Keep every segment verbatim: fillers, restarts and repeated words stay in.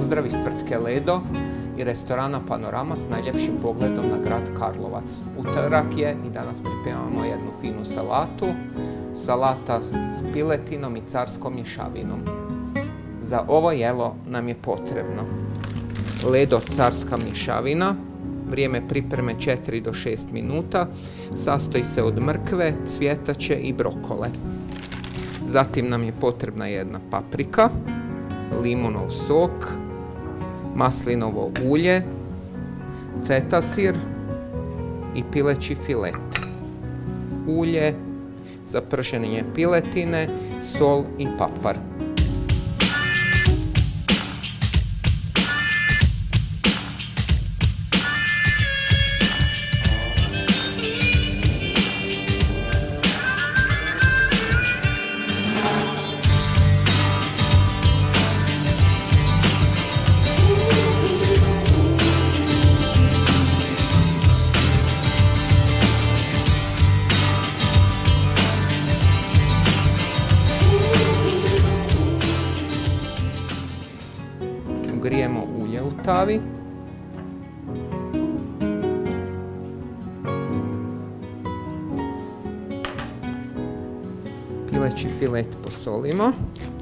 Pozdrav iz tvrtke Ledo i restorana Panorama s najljepšim pogledom na grad Karlovac. Utorak je i danas pripremamo jednu finu salatu. Salata s piletinom i carskom mješavinom. Za ovo jelo nam je potrebno Ledo carska mješavina. Vrijeme pripreme četiri do šest minuta. Sastoji se od mrkve, cvjetače i brokole. Zatim nam je potrebna jedna paprika, limunov sok, maslinovo ulje, feta sir i pileći filet. Ulje za prženje piletine, sol i papar. Grijemo ulje u tavi. Pileći filet posolimo.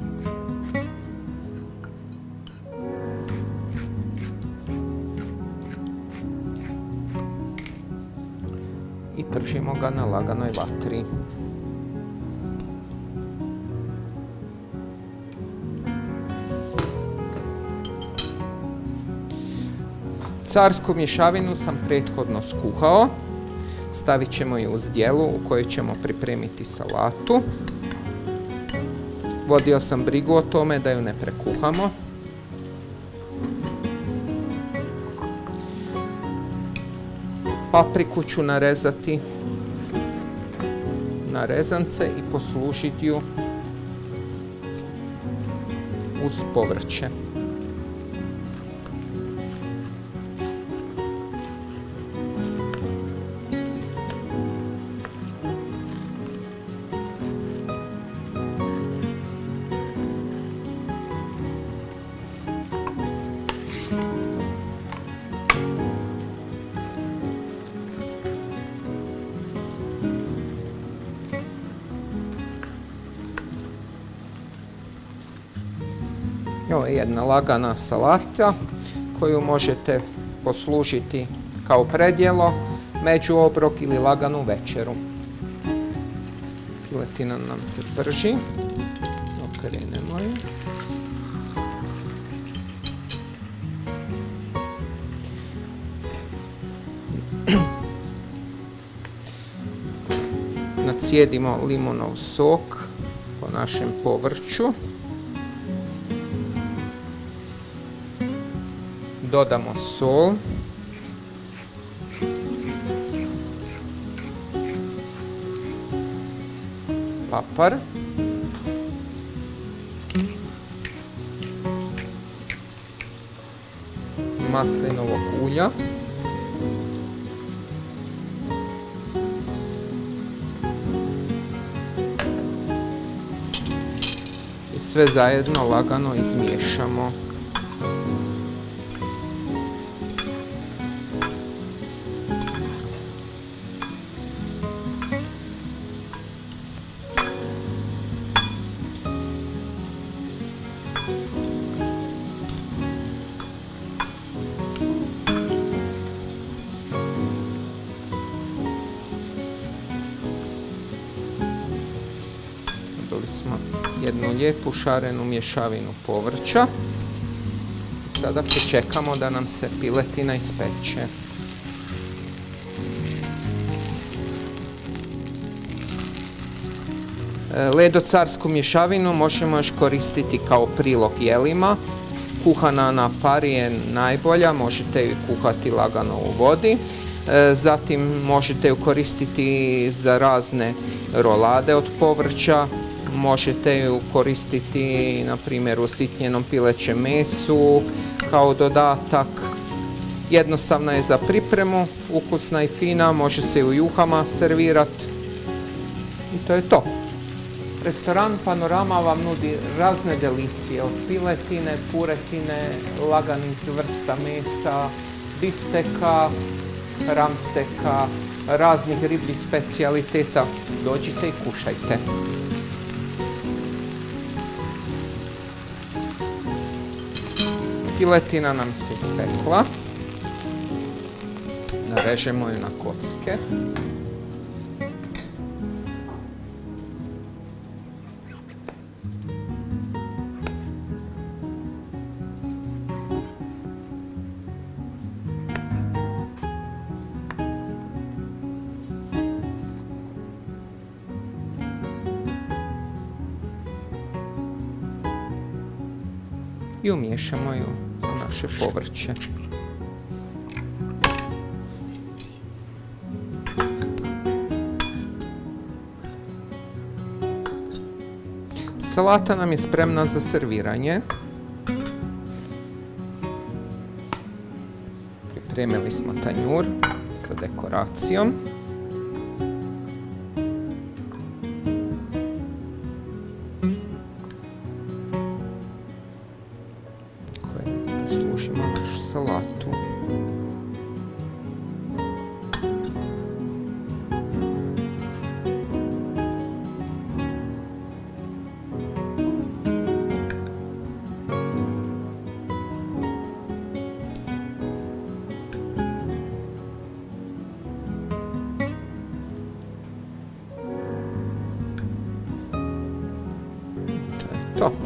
I pržimo ga na laganoj vatri. Carsku mješavinu sam prethodno skuhao. Stavit ćemo ju u zdjelu u kojoj ćemo pripremiti salatu. Vodio sam brigu o tome da ju ne prekuhamo. Papriku ću narezati na rezance i poslužiti ju uz povrće. Ovo je jedna lagana salata koju možete poslužiti kao predjelo, međuobrok ili laganu večeru. Piletina nam se prži. Okrenemo ju. Nacijedimo limunov sok po našem povrću. Dodamo sol, papar, maslinovog ulja, i sve zajedno lagano izmiješamo. Dobili smo jednu lijepu šarenu mješavinu povrća. I sada pričekamo da nam se piletina ispeče. Ledo carsku mješavinu možemo još koristiti kao prilog jelima. Kuhana na pari je najbolja, možete ju kuhati lagano u vodi. Zatim možete ju koristiti za razne rolade od povrća. Možete ju koristiti, na primjer, u usitnjenom pilećem mesu kao dodatak. Jednostavna je za pripremu, ukusna i fina, može se i u juhama servirati. I to je to. Restoran Panorama vam nudi razne delicije, od piletine, puretine, laganih vrsta mesa, bifteka, ramsteka, raznih ribljih specijaliteta. Dođite i kušajte. Piletina nam se ispekla. Narežemo ju na kocke. I umiješamo ju u naše povrće. Salata nam je spremna za serviranje. Pripremili smo tanjur sa dekoracijom. Služimo našu salatu. To je to.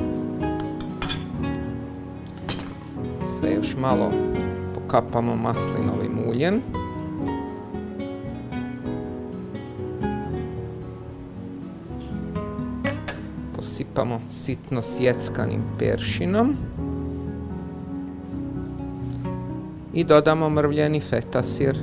Sve još malo pokapamo maslinovim uljem. Posipamo sitno sjeckanim peršinom. I dodamo mrvljeni feta sir.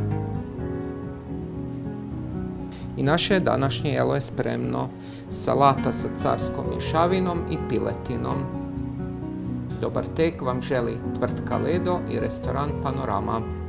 I naše današnje jelo je spremno. Salata sa carskom mješavinom i piletinom. Dobar tek vam želi tvrtka Ledo i restoran Panorama.